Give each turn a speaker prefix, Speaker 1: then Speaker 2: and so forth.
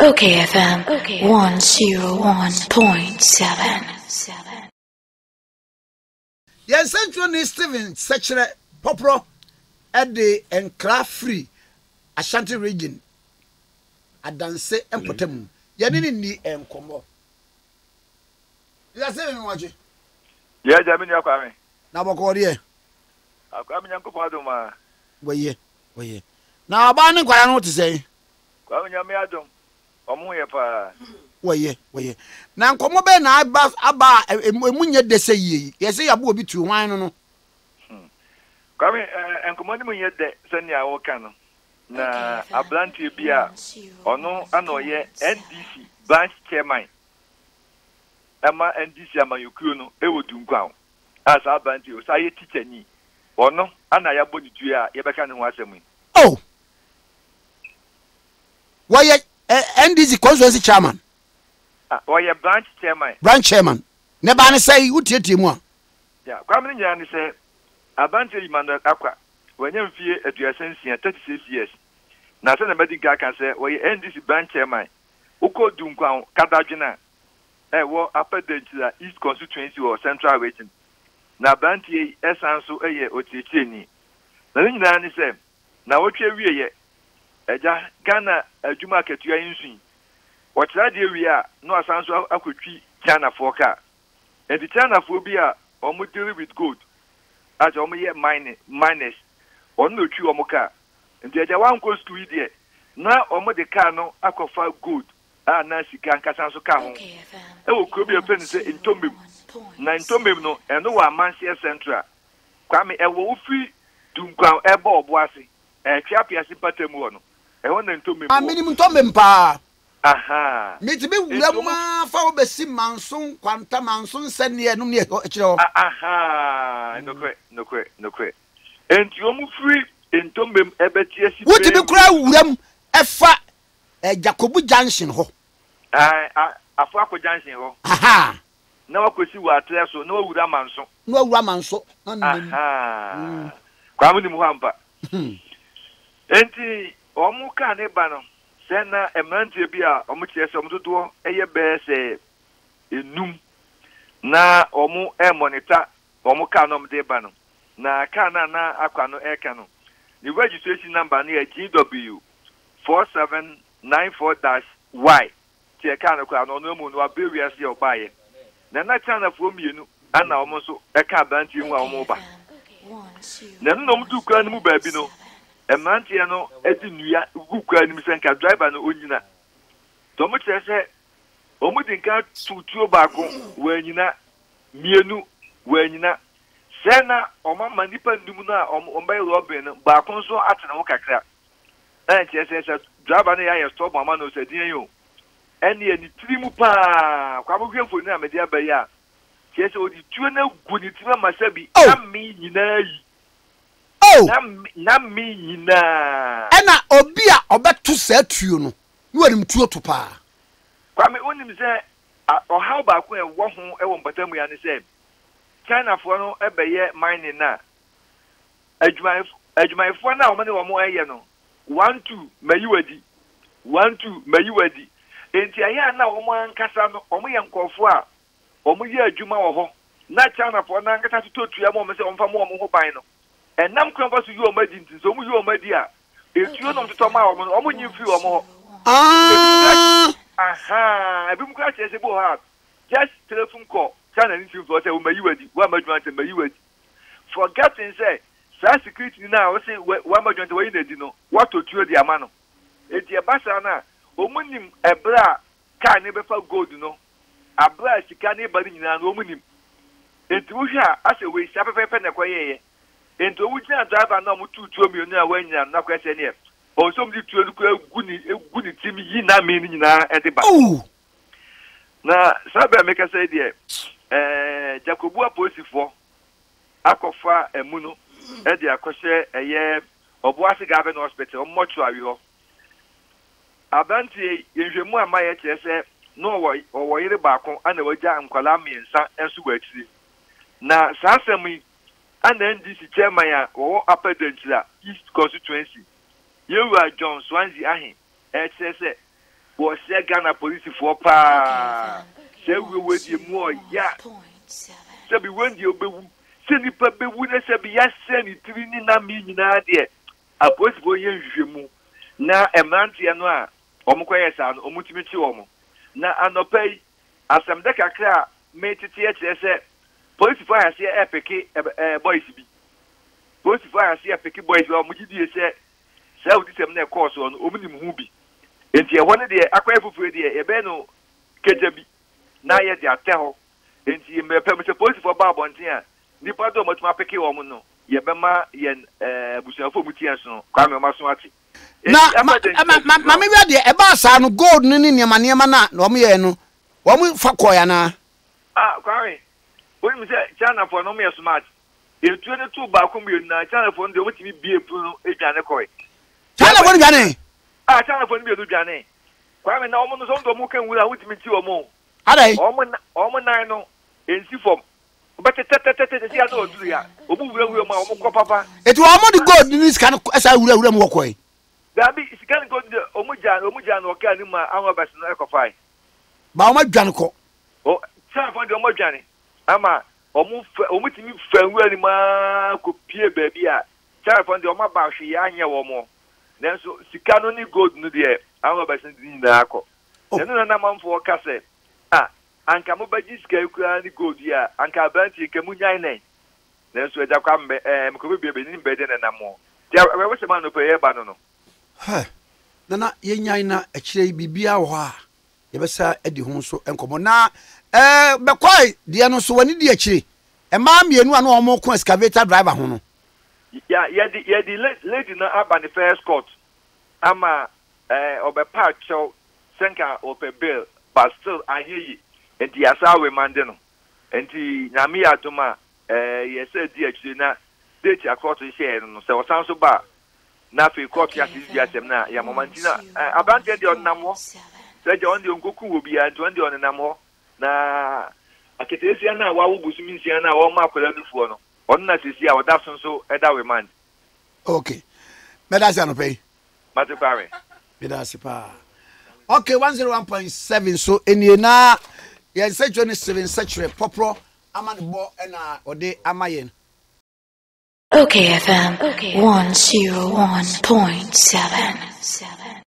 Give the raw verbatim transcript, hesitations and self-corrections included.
Speaker 1: Okay F M one oh one point seven.
Speaker 2: Yes, Central ni Steven Sekyere Popro at the Enclave Free Ashanti region. Adanse Empotemu. Yanini ni enkomo. You are saying what you?
Speaker 3: Yeah, Jamini Akwame.
Speaker 2: Na boko die.
Speaker 3: Akwame Nyankopon adoma.
Speaker 2: Weye, weye. Na aba ne kwaya no te say.
Speaker 3: Kwame Nyame adom. Omo ye pa.
Speaker 2: Weye, weye. Na nkomo be na aba aba emunye dese yi. Yese yabo obi tu hwan no no.
Speaker 3: Kwame enkomo ni munye de senia wo ka no. Na abrantie bia ono anoye N D C branch chairman. Ama N D C ama yokuo no e wodunkwan. As abrantie o saye teacher ni. Ono ana ya boni dua ye beka ne ho asemu.
Speaker 2: Oh. Why N D C constituency chairman?
Speaker 3: Ah, why branch chairman?
Speaker 2: Branch chairman. Ne ba ne say wutietie mu a.
Speaker 3: Yeah, kwame nya ne say abrantie imando akwa. Wenye mfie aduasansia thirty-six years. Na se na bedi ga kan say why N D C branch chairman. Uko dunkwan kadadwena. Eh wo apedentila East constituency or Central region. Na brantie esanso eye otietie ni. Na nyina ne say na wotwe wieye eja Ghana adwuma ketua yinsun. Wotira de wi a no asanso akotwi China for car. And the China for bi a omo deal with gold. As omo ye mine miners. On no twi omo car. And the eja wan go school there. Na omo de car no akofa gold. Ah na sika nkasanso ka ho. E wo krobi open say ntombem. Na ntombem no eno wa Manchester Central. Kwame e wo fi dunkwan ebe oboase. E twa piase patemu no. E won na ntombem.
Speaker 2: Ah minimum ntombem pa.
Speaker 3: Aha.
Speaker 2: Me ti be wura ma fa obesi manson kwanta manson sene enum ne e kire ho.
Speaker 3: Aha. No kwe, no kwe, no kwe. Enti omu free ntombem ebetie si.
Speaker 2: Wo ti be kura wuram efa eh Jacobu Junction ho.
Speaker 3: Ah afu akọ Junction ho.
Speaker 2: Aha.
Speaker 3: Na wakosi wa atre so na wura manso.
Speaker 2: Na wura manso.
Speaker 3: Aha. Kwa mu ni mu hampa. Enti omu ka ne ba no. Sena emantie bia omu kiese omu dodo eye be se enum na omu e monitor omu ka no mde ba no na ka na na akwa no e ka no the registration number na G W four seven nine four Y tie ka no kwa no no mu no abewia se obaye na na chana fo mienu ana omu so e ka bantie mu a omu ba na no mu du kwa no mu ba bi no emantie no edi nua gukwa ni misenka driver no onyina to mo kyerese omu dinka tutuo baako wanyina mienu wanyina sena omama nipa ndum na ombay robin baako so atene ho kakra eh kyerese driver no ya stop mama no sedin yo ene ani trimu pa kwa mo hwemfo ni amede abayi a kyerese odi tuo na gu ni tima masabi ami nyina yi Nam nam mi nyina.
Speaker 2: Ena obi a obeto sa tuo no. Ni wanim tuo to pa.
Speaker 3: Kwame onim se o how ba ko e wo ho e wo mpatamu ya ne se. China fo no e beye mining na. Adwuma adwuma fo na o me ne wo mo eye no. one two mayiwadi. one two mayiwadi. Enti aya na wo mo ankasa no o mo ye nkofo a o mo ye adwuma wo ho. Na China fo na ankasa totu ya mo me se o mfa mo wo ho ban no. And nam kwamba so you omadi ntin so mu you omadi a etuo no mtoto ma o mo nyi fi o mo
Speaker 2: ah
Speaker 3: aha ebi mu kwa chese bo ha just telephone call chana ni film for say o mayiwadi wa madwan te mayiwadi forgetting say sa security na o say wa madwan te wa ina di no what otuo di ama no enti e basa na o mu nim ebra ka ne be fa gold no abra sika ne bari nyina no o mu nim enti wo hwa ase we sia pepepe na kwaye ento wujina driver na mu tutuo mi onu a wanyina na kwese ne o so mdi tuo ku eguni eguni timi yi na me ni nyina e de ba na sabe meka say de eh Jacobu aposifo akofa emu no e de akose eye obuase gabe no hospital o mortuary ho abanti yenhwemu amaye kyerese no wo wo yire baako ana wagya nkwala miensa enso gwatiri na sasemi ana N D C chairman ya wo apedentila East constituency yewa John Swansea ahin e kyerese was Ghana police for pa. Say we were the more, yeah. Say we went you be send it, but we wouldn't say, yes, send it to me, not me, not there. A post boy, you now a man, Tianoa, Omokoya san, Omutimichi Omo. Now, I no pay as some deca made it yet, say, police fire, see a picky boys be. Police fire, see a picky boys, or Mujidi say, sell this a course on Omini Mubi. And you wanted the aqua for the Ebeno Kejabi. Now yet they are tell. And you may permit a police for Barbontia. Nipado much my picky woman. Yabama yen Busafo Mutiason, Kwame Maswati.
Speaker 2: Na mama wi de e ba sa no gold no ni niam niam na no me ye no wo mu fa koya na
Speaker 3: ah kwari wo mi say China for no me smart e twenty-two ba ko mi na China for no wotimi bie pu no edwane koy
Speaker 2: China for dwane
Speaker 3: ah China for no bie dwane kwari na omo no so ndo mu kan wura wotimi ti omo
Speaker 2: adai
Speaker 3: omo omo nan no ensi fom but tetetetete ti ado oduru ya obu wura wura ma omo ko papa
Speaker 2: etu omo the gold ni scan esa wura wura mu koy
Speaker 3: Dabi sikan go de omuja omuja no ka ni ma awon basi no ekofai
Speaker 2: ba o ma dwan ko
Speaker 3: o sa fo de omodwane ama omu omutimi fanwu ani ma ko pie ba bia sa fo de oma ba hwe ya anye wo mo nanso sika no ni gold no de awon basi ni na akọ nenu na na manfo ka se ah anka mo baji sika ekura ni gold ya anka branti ke munyan nen nanso eja kwa mbe eh mko be be ni mbe de na mo dia we we se ma no pe ye ba no no
Speaker 2: ha nana yenyan na akire bibia wo ha yebesa edi ho so enkomo na eh bekoi de no so wani di akire e ma mienu anu omo ko excavator driver ho no
Speaker 3: ya ya di ya di lady na aba the first court ama eh obepa cho senka ope bill but still ayeyi enti asa we mande no enti nyame adoma eh yesa di akire na date across share no se osan so ba na fe court ya sisi ya sem na ya momentina abante de onamo se je on de onkoku wo bia nto on de onamo na aketesi na wa wo busumi nsia na wo ma akola dufuo no on na sisi a woda sonso eda we man
Speaker 2: okay medasi ano pay
Speaker 3: mate pare
Speaker 2: medasi pa okay one oh one point seven so enie na ya se twenty-seven Sekyere popro amane bo na ode amayen
Speaker 1: O K F M one oh one point seven.